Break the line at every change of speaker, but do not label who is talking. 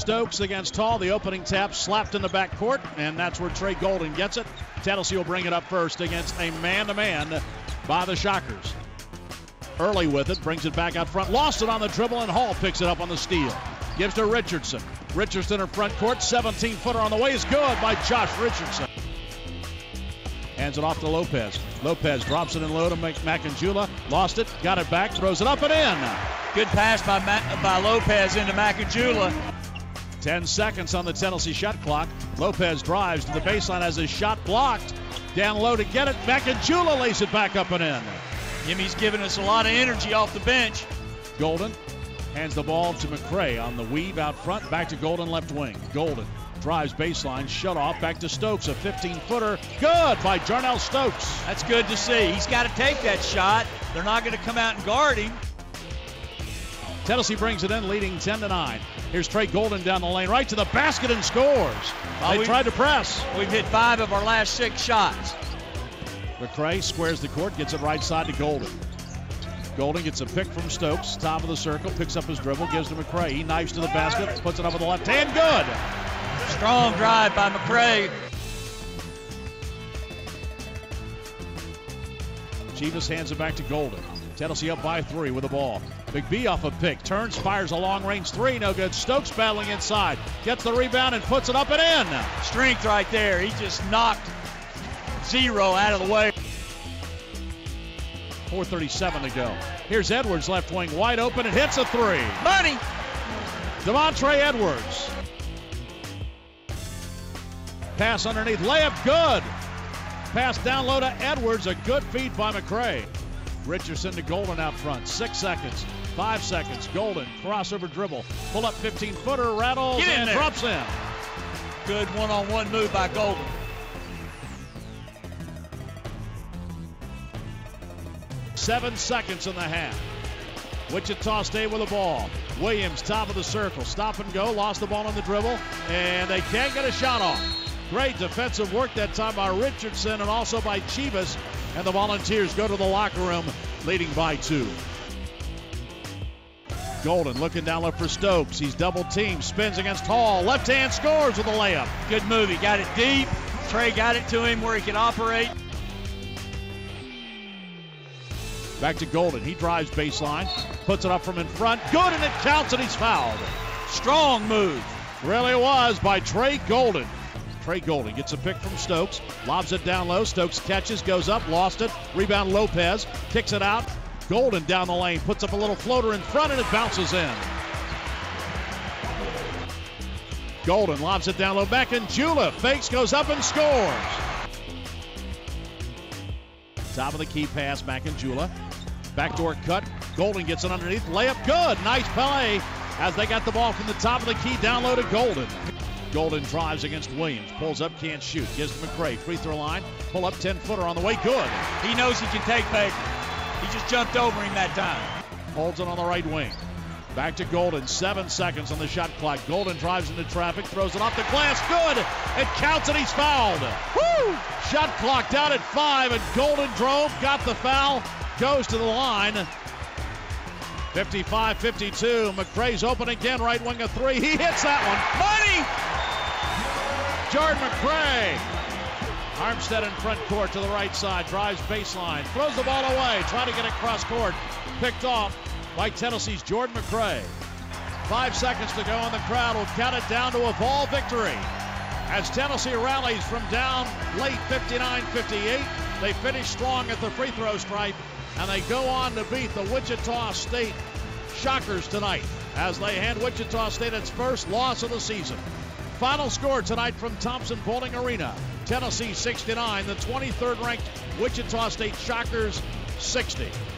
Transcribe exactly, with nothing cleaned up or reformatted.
Stokes against Tall. The opening tap slapped in the back court, and that's where Trey Golden gets it. Tennessee will bring it up first against a man-to-man by the Shockers. Early with it, brings it back out front. Lost it on the dribble, and Hall picks it up on the steal. Gives to Richardson. Richardson in front court. seventeen-footer on the way is good by Josh Richardson. Hands it off to Lopez. Lopez drops it in low to Macanjula. Lost it, got it back, throws it up and in.
Good pass by, Ma- by Lopez into Macanjula.
Ten seconds on the Tennessee shot clock. Lopez drives to the baseline, has his shot blocked. Down low to get it. Macanjula lays it back up and in.
Jimmy's giving us a lot of energy off the bench.
Golden hands the ball to McCray on the weave out front. Back to Golden left wing. Golden drives baseline, shut off, back to Stokes, a fifteen-footer. Good by Jarnell Stokes.
That's good to see. He's got to take that shot. They're not going to come out and guard him.
Tennessee brings it in, leading ten to nine. Here's Trey Golden down the lane, right to the basket and scores. Well, they tried to press.
We've hit five of our last six shots.
McCray squares the court, gets it right side to Golden. Golden gets a pick from Stokes, top of the circle, picks up his dribble, gives to McCray. He knifes to the basket, puts it up with the left hand. Good.
Strong drive by McCray.
Chivas hands it back to Golden. Tennessee up by three with the ball. McBee off a pick, turns, fires a long-range three, no good. Stokes battling inside, gets the rebound and puts it up and in.
Strength right there. He just knocked zero out of the way.
four thirty-seven to go. Here's Edwards, left wing, wide open, and hits a three.
Money!
Devontre Edwards. Pass underneath, layup good. Pass down low to Edwards, a good feed by McCray. Richardson to Golden out front, six seconds, five seconds. Golden, crossover dribble, pull up fifteen-footer, rattles,
Get in
and
there.
drops in.
Good one-on-one move by Golden.
Seven seconds in the half. Wichita State with the ball. Williams, top of the circle, stop and go, lost the ball on the dribble, and they can't get a shot off. Great defensive work that time by Richardson and also by Chivas, and the Volunteers go to the locker room leading by two. Golden looking down low for Stokes. He's double teamed, spins against Hall, left hand scores with a layup.
Good move, he got it deep. Trey got it to him where he could operate.
Back to Golden, he drives baseline, puts it up from in front, good, and it counts, and he's fouled.
Strong move.
Really was by Trey Golden. Trey Golden gets a pick from Stokes, lobs it down low, Stokes catches, goes up, lost it, rebound Lopez, kicks it out, Golden down the lane, puts up a little floater in front, and it bounces in. Golden lobs it down low, back in Jula, fakes, goes up and scores. Top of the key pass, back in Jula. Backdoor cut, Golden gets it underneath, layup good, nice play as they got the ball from the top of the key down low to Golden. Golden drives against Williams, pulls up, can't shoot, gives to McCray, free throw line, pull up ten-footer on the way, good.
He knows he can take Baker. He just jumped over him that time.
Holds it on the right wing. Back to Golden, seven seconds on the shot clock. Golden drives into traffic, throws it off the glass, good. It counts and he's fouled. Woo! Shot clock down at five and Golden drove, got the foul, goes to the line. fifty-five fifty-two, McCray's open again, right wing a three, he hits that one.
Money!
Jordan McCray. Armstead in front court to the right side, drives baseline, throws the ball away, trying to get it cross court, picked off by Tennessee's Jordan McCray. Five seconds to go and the crowd will count it down to a ball victory. As Tennessee rallies from down late fifty-nine fifty-eight, they finish strong at the free throw stripe and they go on to beat the Wichita State Shockers tonight as they hand Wichita State its first loss of the season. Final score tonight from Thompson Bowling Arena. Tennessee sixty-nine, the twenty-third ranked Wichita State Shockers sixty.